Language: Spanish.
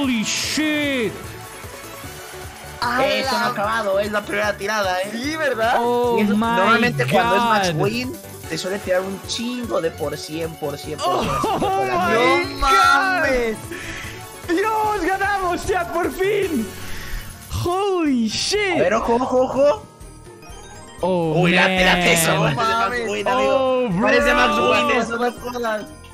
Holy shit. Eso no ha acabado, es la primera tirada, Sí, ¿verdad? Oh Y eso, my normalmente God. cuando es match win, te suele tirar un chingo de por 100%. Oh ¡No my mames! Dios, ganamos ya por fin. Holy shit. A ver, ojo, ojo, ojo. Oh, Uy, date man. eso. No Parece Max mames. Win, amigo. Oh, bro. Parece Max Win, eso no jodas.